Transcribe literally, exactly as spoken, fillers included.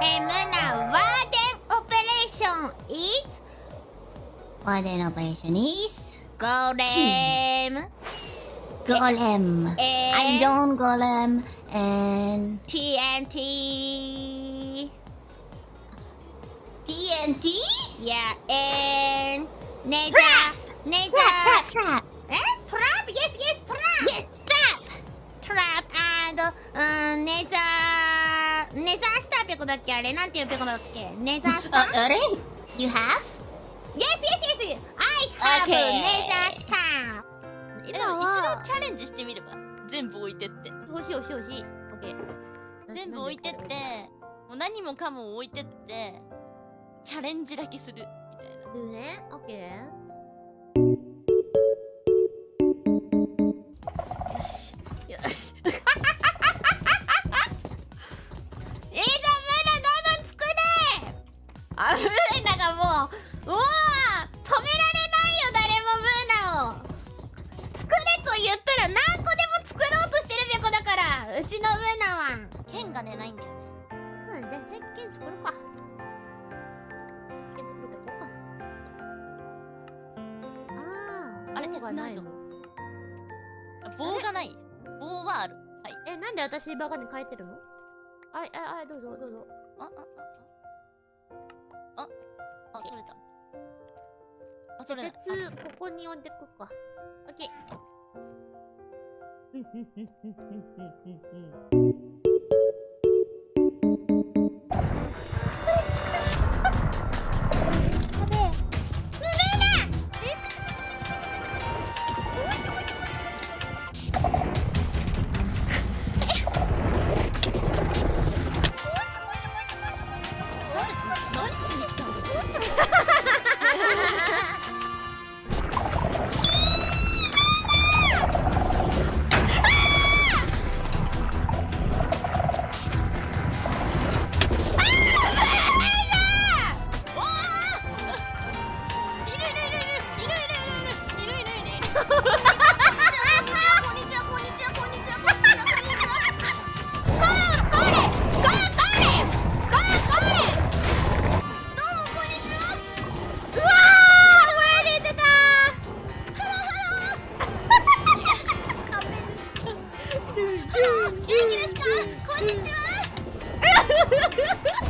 えー、ムナ、ワーデンオペレーション is ワーデンオペレーション is ゴーレムゴーレム I don't golem and ティーエヌティーティーエヌティー? Yeah, and Nether Nether Trap, trap, trap. Eh? Trap? Yes, yes, trap! Yes, trap! Trap and うん、ネザーネザースターピョコだっけあれなんていうピョコだっけネザースターあ、あれ You have? Yes, yes, yes! I have Okay. ネザースター今今は一度チャレンジしてみれば全部置いてって欲しい欲しい欲しい OK 全部置いてってもう何もかも置いてってチャレンジだけするみたいなどうね OK よしよしえー、じゃあムーナどんどん作れあ、ムーナがもううわー止められないよ誰もムーナを作れと言ったら何個でも作ろうとしてるべこだからうちのムーナは剣がねないんだよねうん、じゃあ石鹸作ろうか石鹸作っていこうかあーあれ鉄ないぞ棒がない棒はあるはいえ、なんで私バカに書いてるのあれ、あ、あ、どうぞどうぞあ、あ、あ、あ、あ、取れたあ、取れない鉄、ここに置いてくかオッケー何しに来たの元気ですかこんにちは